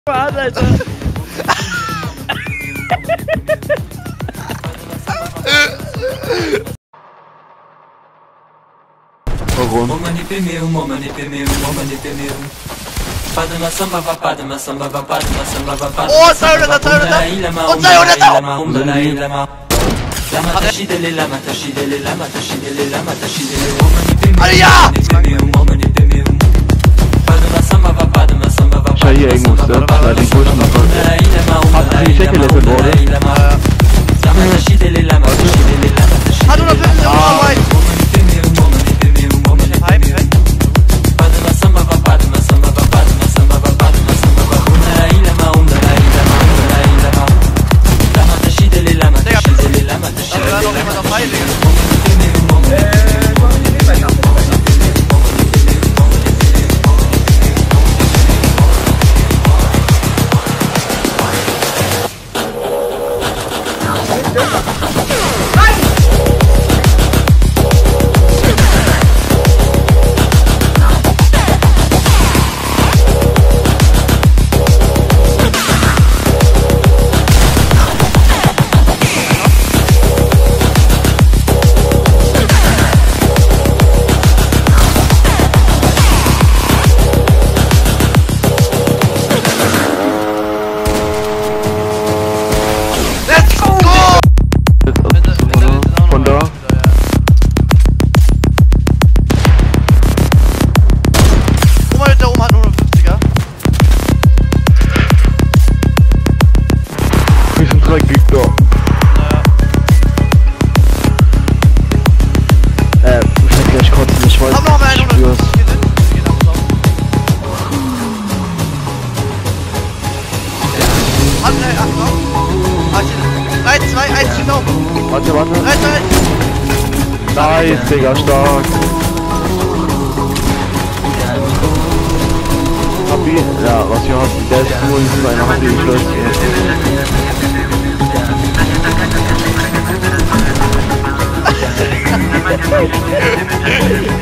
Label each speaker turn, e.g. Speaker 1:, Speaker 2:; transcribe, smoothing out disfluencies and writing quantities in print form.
Speaker 1: Mann, Alter.
Speaker 2: Warum?
Speaker 3: Oh, 200, 200! Und 200! Alle ja!
Speaker 2: Schau hier irgendwo, da den Burschen noch raus. Hast du die Säcke leveln wurde?
Speaker 3: Hat 150 Arbeit!
Speaker 2: Warte, warte.
Speaker 3: 3, 2, 1.
Speaker 2: Nice, Digga, stark. Happy? Ja, was wir haben, der ist nur in seiner Hand geschlossen.